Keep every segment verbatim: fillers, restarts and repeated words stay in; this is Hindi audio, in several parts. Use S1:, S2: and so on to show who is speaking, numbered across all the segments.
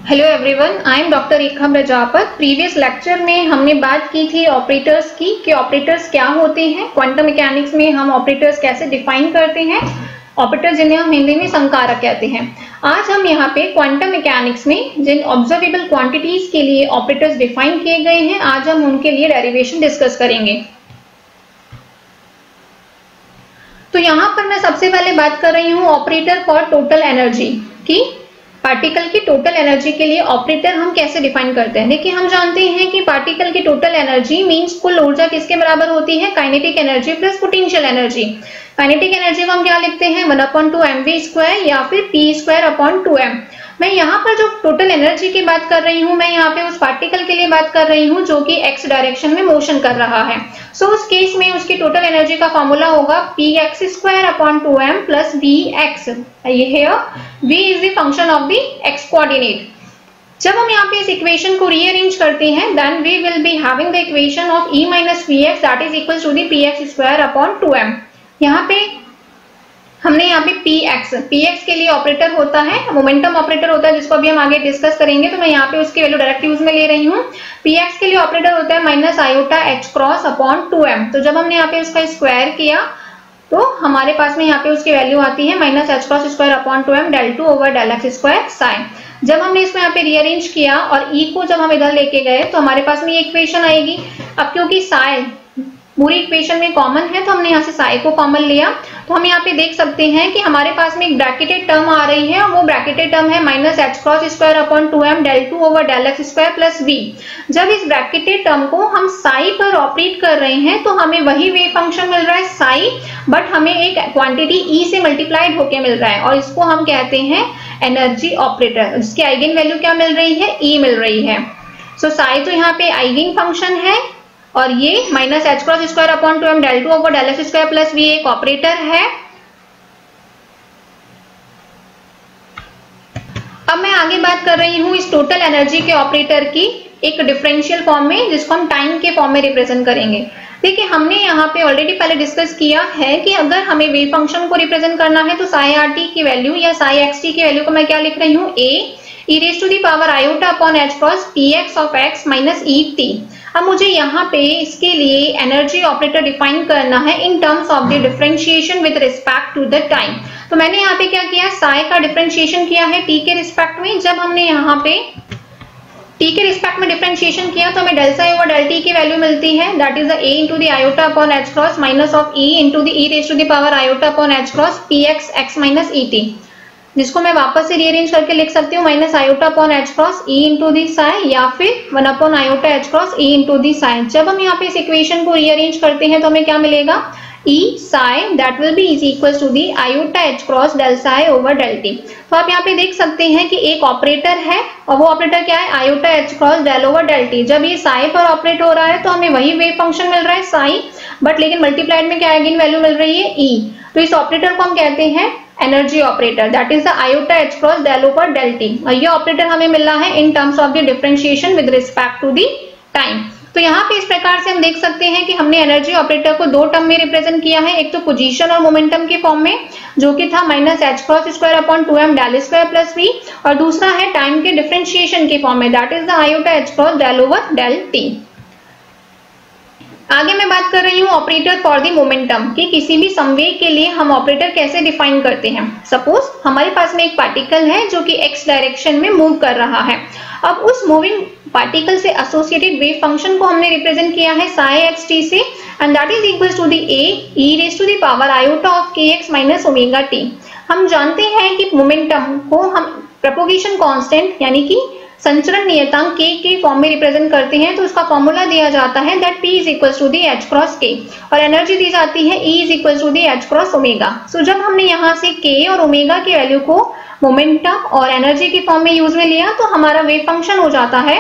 S1: Hello everyone, I am doctor Rekha Prajapat. Previous lecture में हमने बात की थी ऑपरेटर्स की कि ऑपरेटर्स क्या होते हैं। क्वांटम मैकेनिक्स में हम ऑपरेटर्स कैसे डिफाइन करते हैं, ऑपरेटर जिन्हें हम हिंदी में संकारक कहते हैं। आज हम यहाँ पे क्वांटम मैकेनिक्स में जिन ऑब्जर्वेबल क्वांटिटीज के लिए ऑपरेटर्स डिफाइन किए गए हैं, आज हम उनके लिए डेरिवेशन डिस्कस करेंगे। तो यहाँ पर मैं सबसे पहले बात कर रही हूँ ऑपरेटर फॉर टोटल एनर्जी की। पार्टिकल की टोटल एनर्जी के लिए ऑपरेटर हम कैसे डिफाइन करते हैं। देखिए, हम जानते हैं कि पार्टिकल की टोटल एनर्जी मींस कुल ऊर्जा किसके बराबर होती है, kinetic energy plus potential energy. Kinetic energy को हम क्या लिखते हैं, one upon two m v square या फिर p square upon two m. मैं यहाँ पर जो टोटल एनर्जी की बात कर रही हूँ, मैं यहाँ पे उस पार्टिकल के लिए बात कर रही हूँ जो कि एक्स डायरेक्शन में मोशन कर रहा है। सो so, उस केस में उसकी टोटल एनर्जी का फॉर्मूला होगा p x square upon two m plus v x. ये है v is the function of the x coordinate. जब हम यहाँ पे इस इक्वेशन को रीअरेंज करते हैं, then we will be having the equation of e minus v x that is equal to the p x square upon two m. यहाँ पे हमने यहाँ पे px px के लिए ऑपरेटर होता है, मोमेंटम ऑपरेटर होता है, जिसको अभी हम आगे डिस्कस करेंगे। तो मैं यहाँ पे उसकी वैल्यू डायरेक्ट यूज में ले रही हूँ। px के लिए ऑपरेटर होता है minus iota h cross upon two m. तो जब हमने यहाँ पे उसका स्क्वायर किया तो हमारे पास में यहाँ पे उसकी वैल्यू आती है minus h cross square upon two m del two over del x square psi. जब हमने इसको यहाँ पे रीअरेंज किया और e को जब हम इधर लेके गए तो हमारे पास में ये इक्वेशन आएगी। अब क्योंकि साइन पूरी इक्वेशन में कॉमन है तो हमने यहाँ से साई को कॉमन लिया। तो हम यहाँ पे देख सकते हैं कि हमारे पास में एक ब्रैकेटेड टर्म आ रही है और वो ब्रैकेटेड टर्म है minus h cross square upon two m del two over del x square plus v. जब इस ब्रैकेटेड टर्म को हम साई पर ऑपरेट कर रहे हैं तो हमें वही वेव फंक्शन मिल रहा है साई, बट हमें एक क्वांटिटी ई से मल्टीप्लाइड होके मिल रहा है और इसको हम कहते हैं एनर्जी ऑपरेटर। इसकी आइगन वैल्यू क्या मिल रही है, ई मिल रही है। सो साई तो यहाँ पे आइगन फंक्शन है और ये minus h cross square upon two m del two over del x square plus v एक ऑपरेटर है। अब मैं आगे बात कर रही हूँ इस टोटल एनर्जी के ऑपरेटर की एक डिफरेंशियल फॉर्म में, जिसको हम टाइम के फॉर्म में रिप्रेजेंट करेंगे। देखिए, हमने यहाँ पे ऑलरेडी पहले डिस्कस किया है कि अगर हमें वेव फंक्शन को रिप्रेजेंट करना है तो साई आर टी की वैल्यू या साई एक्स टी की वैल्यू को मैं क्या लिख रही हूँ, a e raise to the power iota upon h cross p x of x minus e t. अब मुझे यहाँ पे इसके लिए एनर्जी ऑपरेटर डिफाइन करना है in terms of the differentiation with respect to the time. तो मैंने यहाँ पे क्या किया, साई का डिफरेंशिएशन किया है टी के रिस्पेक्ट में। जब हमने यहाँ पे टी के रिस्पेक्ट में डिफरेंशिएशन किया तो हमें del psi over del t की वैल्यू मिलती है, that is the a into the iota upon h cross minus of e into the e raise to the power iota upon h cross p x x minus e t, जिसको मैं वापस से रीअरेंज करके लिख सकती हूँ minus iota upon h cross e into the psi या फिर one upon iota h cross e into the psi. जब हम यहाँ पे इस इक्वेशन को रीअरेंज करते हैं तो हमें क्या मिलेगा, e psi that will be is equal to the iota h cross del psi over del t. तो आप यहाँ पे देख सकते हैं कि एक ऑपरेटर है और वो ऑपरेटर क्या है, iota h cross del over del t. जब ये साई पर ऑपरेट हो रहा है तो हमें वही वेव फंक्शन मिल रहा है साई, बट लेकिन मल्टीप्लाइड में क्या आइगन वैल्यू मिल रही है, ई। तो इस ऑपरेटर को हम कहते हैं energy operator, that is the iota h cross del over del t. और ये ऑपरेटर हमें मिल रहा है in terms of the differentiation with respect to the time. तो यहाँ पे इस प्रकार से हम देख सकते हैं कि हमने एनर्जी ऑपरेटर को दो टर्म में रिप्रेजेंट किया है, एक तो पोजीशन और मोमेंटम के फॉर्म में जो कि था minus h cross square upon two m del square plus v, और दूसरा है टाइम के डिफरेंशिएशन के फॉर्म में, that is the iota h cross del over del t. आगे मैं बात कर रही हूँ ऑपरेटर फॉर द मोमेंटम कि किसी भी संवेग के लिए हम ऑपरेटर कैसे डिफाइन करते हैं। सपोज हमारे पास में एक पार्टिकल है जो कि एक्स डायरेक्शन में मूव कर रहा है। अब उस मूविंग पार्टिकल से एसोसिएटेड वेव फंक्शन को हमने रिप्रेजेंट किया है साई एक्स टी से, and that is equal to the a e raise to the power iota of k x minus omega t. हम जानते हैं कि मोमेंटम को हम प्रोपोगेशन कांस्टेंट यानी कि संचरण नियतांक k के फॉर्म में रिप्रेजेंट करते हैं। तो उसका फॉर्मूला दिया जाता है that p is equal to the h cross k और एनर्जी दी जाती है E is equal to the h cross omega. So जब हमने यहाँ से k और ओमेगा की वैल्यू को मोमेंटम और एनर्जी के फॉर्म में यूज में लिया तो हमारा वेव फंक्शन हो जाता है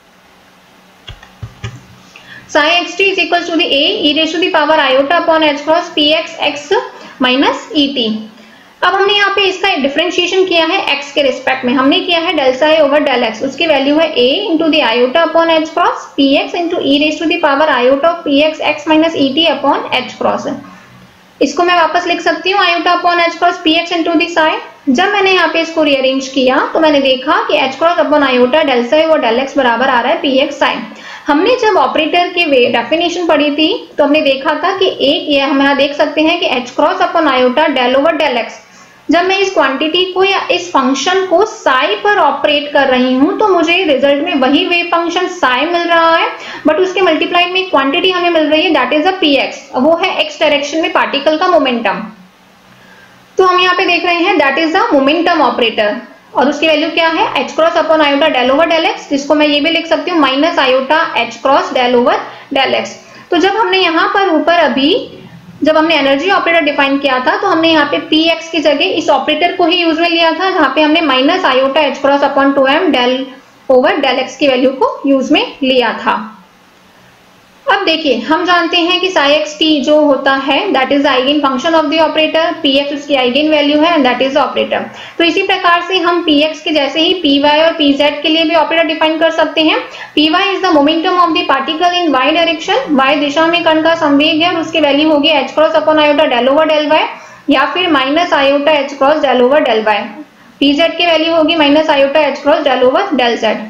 S1: psi x t is equal to the a e raise to the power iota upon h cross p x x minus e t. अब हमने यहाँ पे इसका डिफरेंशिएशन किया है x के रिस्पेक्ट में, हमने किया है del psi over del x, उसकी वैल्यू है a into the iota upon h cross p x into e raise to the power iota of p x x minus e t upon h cross. इसको मैं वापस लिख सकती हूँ iota upon h cross p x into the psi जब मैंने यहाँ पे इसको रीअरेंज किया तो मैंने देखा कि h cross upon iota del psi और डेल एक्स बराबर आ रहा है पी एक्स साई। हमने जब ऑपरेटर की वे डेफिनेशन पढ़ी थी तो हमने देखा था कि एक ये हम यहाँ देख सकते हैं कि h cross upon iota del over del x, जब मैं इस क्वांटिटी को या इस फंक्शन को साई पर ऑपरेट कर रही हूं तो मुझे रिजल्ट में वही वेव फंक्शन साई मिल रहा है, बट उसके मल्टीप्लाइड में क्वांटिटी हमें मिल रही है दैट इज अ पीएक्स, वो है एक्स डायरेक्शन में पार्टिकल का मोमेंटम। तो हम यहाँ पे देख रहे हैं that is the momentum operator और उसकी वैल्यू क्या है h cross upon iota del over del x, जिसको मैं ये भी लिख सकती हूँ minus iota h cross del over del x. तो जब हमने यहाँ पर ऊपर अभी जब हमने एनर्जी ऑपरेटर डिफाइन किया था तो हमने यहाँ पे पी एक्स की जगह इस ऑपरेटर को ही यूज में लिया था, जहाँ पे हमने minus iota h cross upon two m del over del x की वैल्यू को यूज में लिया था। अब देखिए हम जानते हैं कि साई एक्स टी जो होता है that is the eigen function of the operator, p x उसकी आइगन वैल्यू है and that is the operator. तो इसी प्रकार से हम पी एक्स के जैसे ही पी वाई और पी जेड के लिए भी ऑपरेटर डिफाइन कर सकते हैं। P y is the momentum of the particle in y direction, y दिशा में कण का संवेग है और उसकी वैल्यू होगी h cross upon iota del over del y या फिर minus iota h cross del over del y. P z की वैल्यू होगी minus iota h cross del over del z.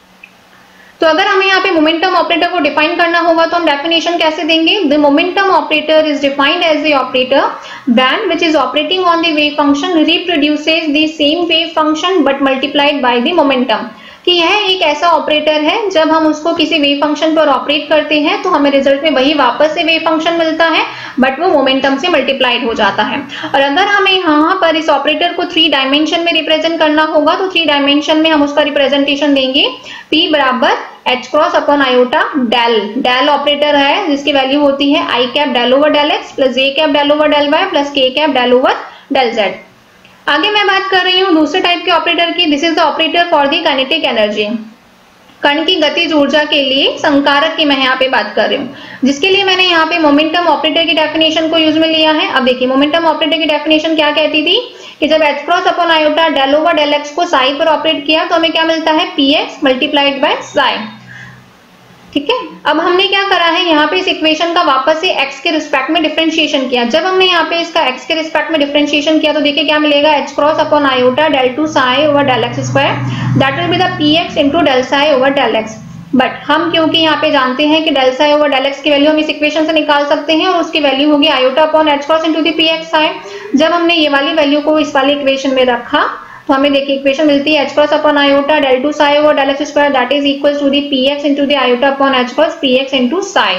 S1: तो अगर हमें यहाँ पे मोमेंटम ऑपरेटर को डिफाइन करना होगा तो हम डेफिनेशन कैसे देंगे? The momentum operator is defined as the operator when which is operating on the wave function reproduces the same wave function but multiplied by the momentum. कि यह एक ऐसा ऑपरेटर है जब हम उसको किसी वेव फंक्शन पर ऑपरेट करते हैं तो हमें रिजल्ट में वही वापस से वेव फंक्शन मिलता है बट वो मोमेंटम से मल्टीप्लाइड हो जाता है। और अगर हमें यहाँ पर इस ऑपरेटर को थ्री डायमेंशन में रिप्रेजेंट करना होगा तो थ्री डायमेंशन में हम उसका रिप्रेजेंटेशन देंगे P बराबर h cross upon iota del, del operator है जिसकी वैल्यू होती है i cap del over del x plus j cap del over del y plus k cap del over del z. आगे मैं बात कर रही हूँ दूसरे टाइप के ऑपरेटर की। This is the operator for the kinetic energy, कण की गतिज ऊर्जा के लिए संकारक की मैं यहाँ पे बात कर रही हूँ, जिसके लिए मैंने यहाँ पे मोमेंटम ऑपरेटर की डेफिनेशन को यूज में लिया है। अब देखिए मोमेंटम ऑपरेटर की डेफिनेशन क्या कहती थी कि जब h cross upon iota del over del x को साई पर ऑपरेट किया तो हमें क्या मिलता है p x multiplied by psi. ठीक है, अब हमने क्या करा है यहाँ पे इस इक्वेशन का वापस से x के रिस्पेक्ट में डिफरेंशिएशन किया। जब हमने यहाँ पे इसका x के रिस्पेक्ट में डिफरेंशिएशन किया तो देखिए क्या मिलेगा h cross upon iota del two psi over del x square that will be the p x into del psi over del x. But हम क्योंकि यहाँ पे जानते हैं कि del psi over del x की वैल्यू हम इस इक्वेशन से निकाल सकते हैं और उसकी वैल्यू होगी iota upon h cross into the p x psi. जब हमने ये वाली वैल्यू को इस वाली इक्वेशन में रखा तो हमें देखिए इक्वेशन मिलती है h cross upon iota del two psi over del x square that is equal to the p x into the iota upon h cross p x into psi.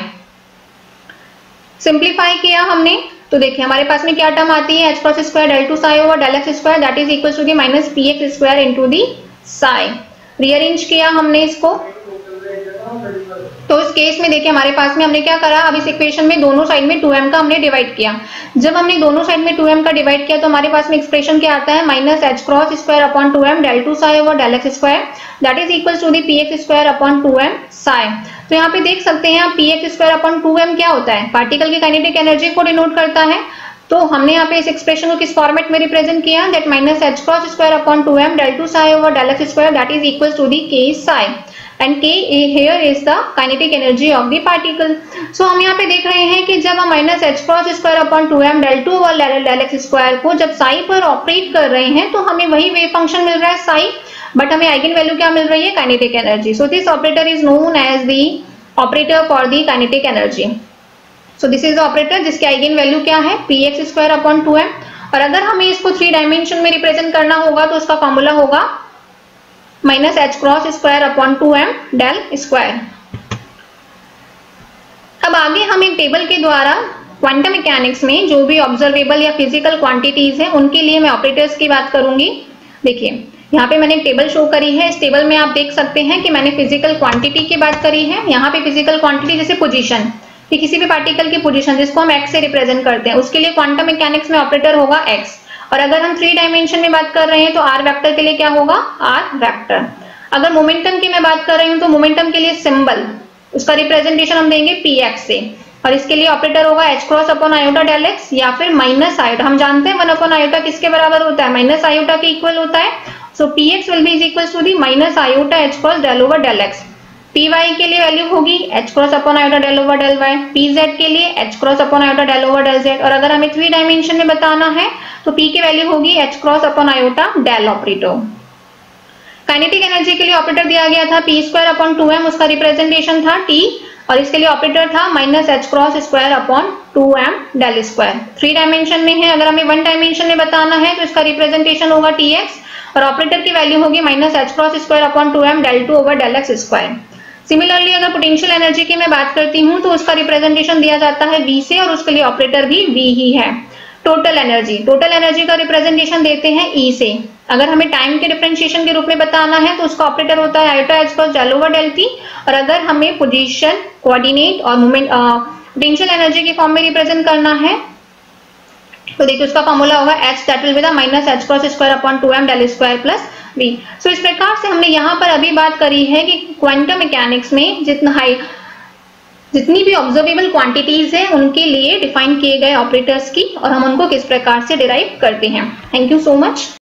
S1: Simplify किया हमने तो देखिए हमारे पास में क्या टर्म आती है h cross square del two psi over del x square that is equal to the minus p x square into the psi. Rearrange किया हमने इसको तो इस केस में देखिए हमारे पास में हमने क्या करा, अब इस इक्वेशन में दोनों साइड में टू एम का हमने डिवाइड किया। जब हमने दोनों साइड में टू एम का डिवाइड किया तो हमारे पास में एक्सप्रेशन क्या आता है minus h cross square upon two m del two psi over del x square that is equal to the p x square upon two m psi. तो यहाँ पे देख सकते हैं आप p x square upon two m क्या होता है, पार्टिकल की काइनेटिक एनर्जी को डिनोट करता है। तो हमने यहाँ पे इस एक्सप्रेशन को किस फॉर्मेट में रिप्रेजेंट किया that minus h cross square upon two m del two psi over del x square that is equal to the k psi and k here is the kinetic energy of the particle. So हम यहाँ पे देख रहे हैं कि जब हम minus h cross square upon two m del two over del x square को जब साई पर ऑपरेट कर रहे हैं तो हमें वही वेव फंक्शन मिल रहा है साई, बट हमें आइगन वैल्यू क्या मिल रही है kinetic energy. So this operator is known as the operator for the kinetic energy. So this is the operator जिसकी आइगन वैल्यू क्या है p x square upon two m. और अगर हमें इसको थ्री डायमेंशन में रिप्रेजेंट करना होगा तो उसका फॉर्मूला होगा minus h cross square upon two m del square. अब आगे हम एक टेबल के द्वारा क्वांटम मैकेनिक्स में जो भी ऑब्जर्वेबल या फिजिकल क्वांटिटीज हैं उनके लिए मैं ऑपरेटर्स की बात करूंगी। देखिए यहाँ पे मैंने एक टेबल शो करी है, इस टेबल में आप देख सकते हैं कि मैंने फिजिकल क्वांटिटी की बात करी है। यहाँ पे फिजिकल क्वांटिटी जैसे पोजीशन कि किसी भी पार्टिकल की पोजीशन जिसको हम एक्स से रिप्रेजेंट करते हैं उसके लिए क्वांटम मैकेनिक्स में ऑपरेटर होगा एक्स। और अगर हम थ्री डायमेंशन में बात कर रहे हैं तो आर वेक्टर के लिए क्या होगा आर वेक्टर। अगर मोमेंटम की मैं बात कर रही हूँ तो मोमेंटम के लिए सिंबल उसका रिप्रेजेंटेशन हम देंगे पी एक्स से और इसके लिए ऑपरेटर होगा h cross upon iota del x या फिर माइनस आयोटा। हम जानते हैं वन अपॉन आयोटा किसके बराबर होता है माइनस आयोटा के इक्वल होता है। So p x will be is equal to the minus iota h cross del over del x. P y के लिए वैल्यू होगी h cross upon iota del over del y. P z के लिए h cross upon iota del over del z. और अगर हमें थ्री डायमेंशन में बताना है तो P की वैल्यू होगी H cross upon iota del operator. Kinetic energy के लिए ऑपरेटर दिया गया था p square upon two m, उसका रिप्रेजेंटेशन था T, और इसके लिए ऑपरेटर था minus h cross square upon two m del square. Three dimension में है, अगर हमें वन डायमेंशन में बताना है तो इसका रिप्रेजेंटेशन होगा टी एक्स और ऑपरेटर की वैल्यू होगी minus h cross square upon two m del two over del x square. Similarly अगर पोटेंशियल एनर्जी की मैं बात करती हूँ तो उसका रिप्रेजेंटेशन दिया जाता है V से और उसके लिए ऑपरेटर भी V ही है। टोटल एनर्जी, टोटल एनर्जी का रिप्रेजेंटेशन देते हैं E से। अगर हमें टाइम के डिफरेंशिएशन के रूप में बताना है तो उसका ऑपरेटर होता है iota h cross del over del t, और अगर हमें पोजीशन, कोऑर्डिनेट और मोमेंट पोटेंशियल एनर्जी के फॉर्म में रिप्रेजेंट करना है तो देखिए उसका फॉर्मूला होगा H that will be the minus h cross square upon two m del square plus V। सो इस प्रकार से हमने यहाँ पर अभी बात करी है कि क्वांटम मैकेनिक्स में जितना हाई जितनी भी ऑब्जर्वेबल क्वांटिटीज है उनके लिए डिफाइन किए गए ऑपरेटर्स की और हम उनको किस प्रकार से डिराइव करते हैं। Thank you so much.